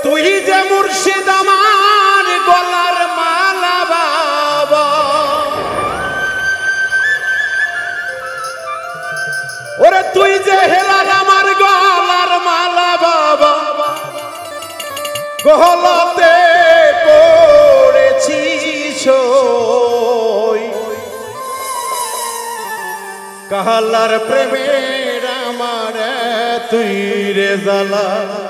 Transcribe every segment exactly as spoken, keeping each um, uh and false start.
তুই যে মুর্শিদ আমার গলার মালা বাবা, ওরে তুই যে হেলাল আমার গলার মালা বাবা, গলাতে পড়েছিস কাহালার প্রেমের আমার তুই রে জ্বালা।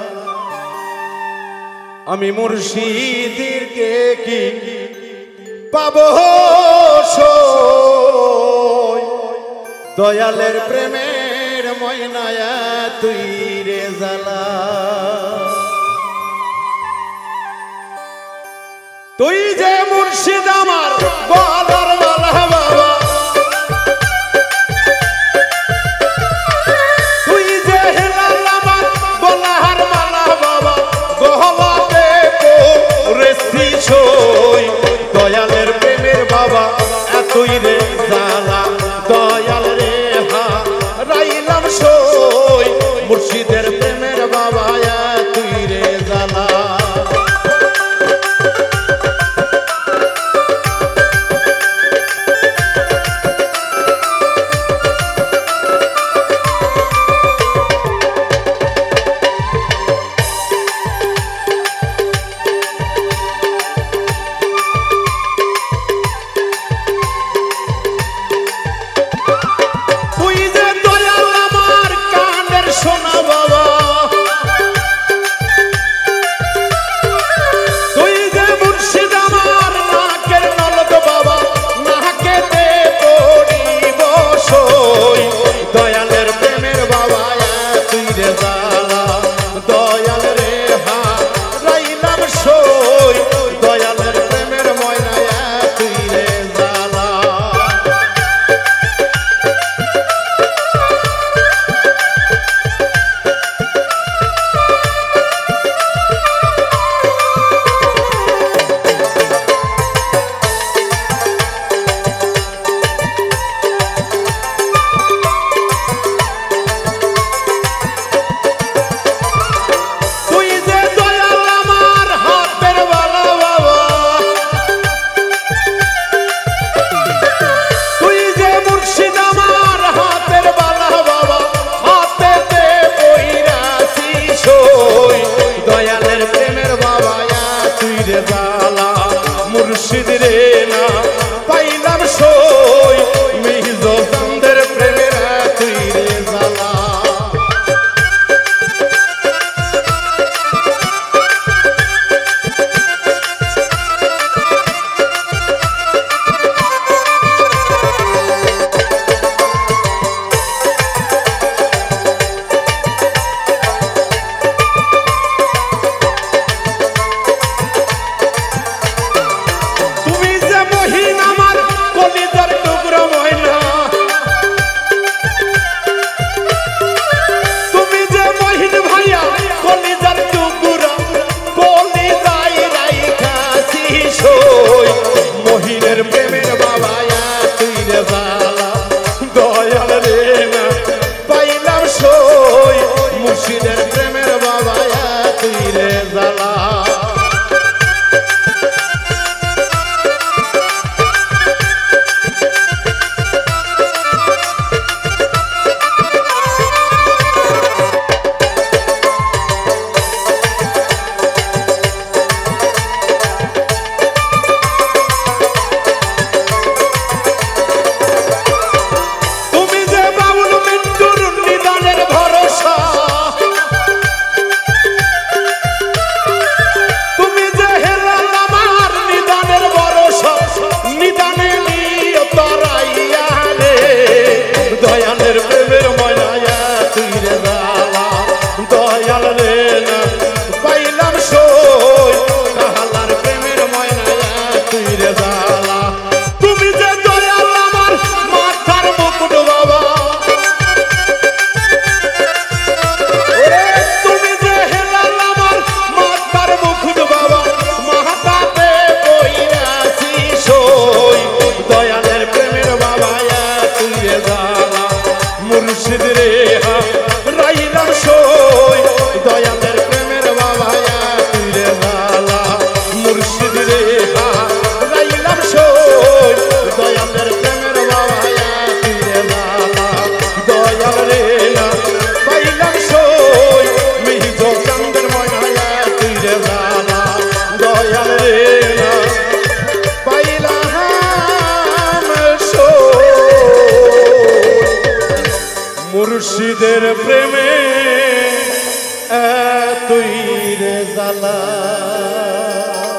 আমি মুর্শিদকে কি পাবো দয়ালের প্রেমের ময়নায়া তুই রে জ্বালা। তুই যে মুর্শিদ আমার গলার মালা বাবা, তুই যে হেলাল আমার গলার মালা বাবা, গলাতে পড়েছিস দয়ালের প্রেমের বাবা এতই রে জ্বালা। দয়াল রে হা রাইলাম সই মুর্শিদের প্রেমের বাবা তুই রে জ্বালা। মুর্শিদ রে না পাইলাম সই মিহিজো চাঁদের প্রেমের তুই রে জ্বালা। প্রেমের বাবা তুই রে জ্বালা। দয়াল রে না পাইলাম সই মুর্শিদের প্রেমের বাবা তুই রে জ্বালা। দয়ালের প্রেমের ময়নায়া তুই রে জ্বালা। দয়াল রে না পাইলাম সই কাহালার প্রেমের ময়নায়া তুই রে জ্বালা। তুমি যে দয়াল আমার মাথার মুকুট বাবা, তুমি যে হেলাল আমার মাথার মুকুট বাবা, মাথাতে পইরাছিস দয়ালের প্রেমের বাবা তুই রে জ্বালা। মুর্শিদ রে হা রাই মুর্শিদের প্রেমে এতই রে জ্বালা।